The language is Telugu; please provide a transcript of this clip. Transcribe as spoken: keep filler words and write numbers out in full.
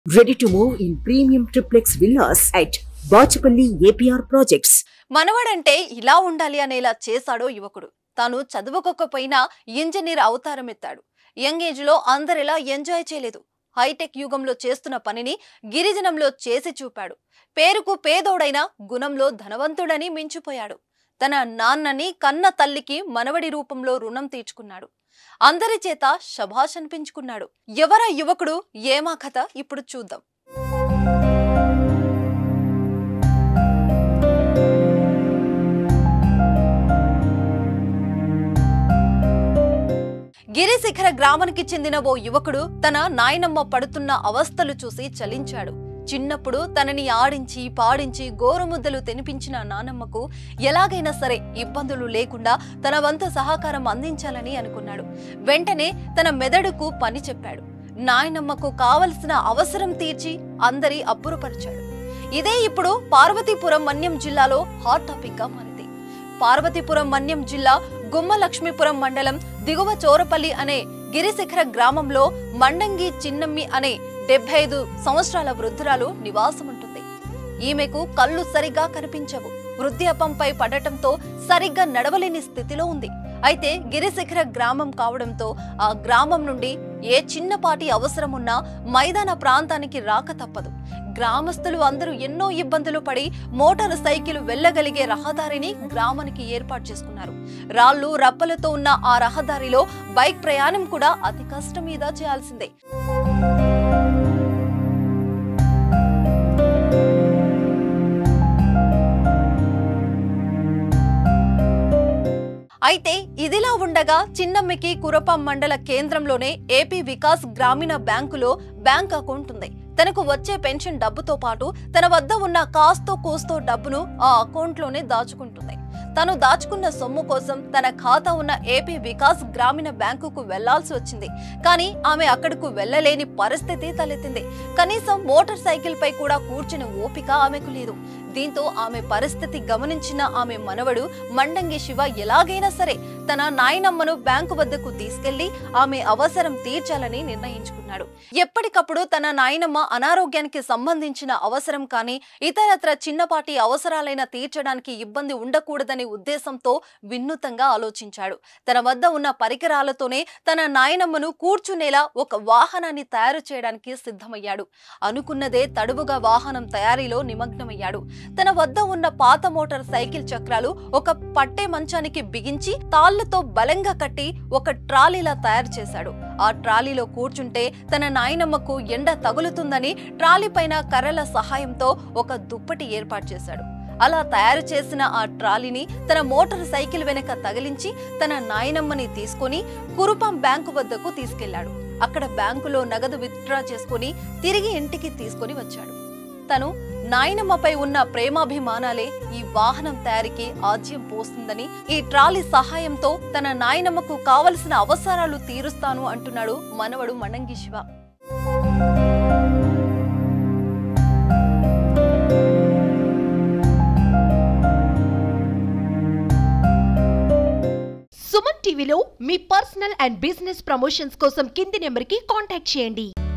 Ready to move in premium triplex villas at Bachapalli A P R Projects. మనవడంటే ఇలా ఉండాలి అనేలా చేశాడో యువకుడు. తాను చదువుకోకపోయినా ఇంజనీర్ అవతారం ఎత్తాడు. యంగ్ ఏజ్ లో అందరిలా ఎంజాయ్ చేయలేదు. హైటెక్ యుగంలో చేస్తున్న పనిని గిరిజనంలో చేసి చూపాడు. పేరుకు పేదోడైన గుణంలో ధనవంతుడని మించిపోయాడు. తన నాన్నని కన్న తల్లికి మనవడి రూపంలో రుణం తీర్చుకున్నాడు. అందరి చేత శభాష్ అనిపించుకున్నాడు. ఎవరా యువకుడు, ఏమా కథ ఇప్పుడు చూద్దాం. గిరిశిఖర గ్రామానికి చెందిన ఓ యువకుడు తన నాయనమ్మ పడుతున్న అవస్థలు చూసి చలించాడు. చిన్నప్పుడు తనని ఆడించి పాడించి గోరుముద్దలు తినిపించిన నానమ్మకు ఎలాగైనా సరే ఇబ్బందులు లేకుండా తన వంతు సహకారం అందించాలని అనుకున్నాడు. వెంటనే తన మెదడుకు పని చెప్పాడు. నాయనమ్మకు కావలసిన అవసరం తీర్చి అందరి అబ్బురపరిచాడు. ఇదే ఇప్పుడు పార్వతీపురం మన్యం జిల్లాలో హాట్ టాపిక్ గా మారింది. పార్వతీపురం మన్యం జిల్లా గుమ్మలక్ష్మీపురం మండలం దిగువ చోరపల్లి అనే గిరిశిఖర గ్రామంలో మండంగి చిన్నమ్మి అనే డెబ్బై ఐదు సంవత్సరాల వృద్ధురాలు నివాసం ఉంటుంది. ఈమెకు కళ్ళు సరిగ్గా కనిపించవు. వృద్ధాప్యంపై పడటంతో సరిగ్గా నడవలేని స్థితిలో ఉంది. అయితే గిరిశిఖర గ్రామం కావడంతో ఆ గ్రామం నుండి ఏ చిన్నపాటి అవసరం ఉన్నా మైదాన ప్రాంతానికి రాక తప్పదు. గ్రామస్తులు అందరూ ఎన్నో ఇబ్బందులు పడి మోటారు సైకిల్ వెళ్లగలిగే రహదారిని గ్రామానికి ఏర్పాటు చేసుకున్నారు. రాళ్లు రప్పలతో ఉన్న ఆ రహదారిలో బైక్ ప్రయాణం కూడా అతి కష్టం మీద చేయాల్సిందే. అయితే ఇదిలా ఉండగా చిన్నమ్మికి కురపం మండల కేంద్రంలోనే ఏపీ వికాస్ గ్రామీణ బ్యాంకులో బ్యాంక్ అకౌంట్ ఉంది. తనకు వచ్చే పెన్షన్ డబ్బుతో పాటు తన వద్ద ఉన్న కాస్తో కోస్తో డబ్బును ఆ అకౌంట్ లోనే దాచుకుంటుంది. తను దాచుకున్న సొమ్ము కోసం తన ఖాతా ఉన్న ఏపీ వికాస్ గ్రామీణ బ్యాంకుకు వెళ్లాల్సి వచ్చింది. కానీ ఆమె అక్కడకు వెళ్లలేని పరిస్థితి తలెత్తింది. కనీసం మోటార్ సైకిల్ పై కూడా కూర్చుని ఓపిక ఆమెకు లేదు. దీంతో ఆమె పరిస్థితి గమనించిన ఆమె మనవడు మండంగి శివ ఎలాగైనా సరే తన నాయనమ్మను బ్యాంకు వద్దకు తీసుకెళ్లి ఆమె అవసరం తీర్చాలని నిర్ణయించుకున్నాడు. ఎప్పటికప్పుడు తన నాయనమ్మ అనారోగ్యానికి సంబంధించిన అవసరం కానీ ఇతరత్ర చిన్నపాటి అవసరాలైనా తీర్చడానికి ఇబ్బంది ఉండకూడదనే ఉద్దేశంతో వినూత్నంగా ఆలోచించాడు. తన వద్ద ఉన్న పరికరాలతోనే తన నాయనమ్మను కూర్చునేలా ఒక వాహనాన్ని తయారు చేయడానికి సిద్ధమయ్యాడు. అనుకున్నదే తడువుగా వాహనం తయారీలో నిమగ్నమయ్యాడు. తన వద్ద ఉన్న పాత మోటార్ సైకిల్ చక్రాలు ఒక పట్టే మంచానికి బిగించి తాళ్లతో బలంగా కట్టి ఒక ట్రాలీలా తయారు చేశాడు. ఆ ట్రాలీలో కూర్చుంటే తన నాయనమ్మకు ఎండ తగులుతుందని ట్రాలీ పైన కర్రల సహాయంతో ఒక దుప్పటి ఏర్పాటు చేశాడు. అలా తయారు చేసిన ఆ ట్రాలీని తన మోటార్ సైకిల్ వెనక తగిలించి తన నాయనమ్మని తీసుకుని కురుపం బ్యాంకు వద్దకు తీసుకెళ్లాడు. అక్కడ బ్యాంకులో నగదు విత్డ్రా చేసుకుని తిరిగి ఇంటికి తీసుకుని వచ్చాడు. తను నాయనమ్మపై ఉన్న ప్రేమాభిమానాలే ఈ వాహనం తయారీకి ఆజ్యం పోస్తుందని, ఈ ట్రాలీ సహాయంతో తన నాయనమ్మకు కావలసిన అవసరాలు తీరుస్తాను అంటున్నాడు మనవడు మండంగి శివ. సుమన్ టీవీలో మీ పర్సనల్ అండ్ బిజినెస్ ప్రమోషన్స్ కోసం కింది నెంబర్కి కాంటాక్ట్ చేయండి.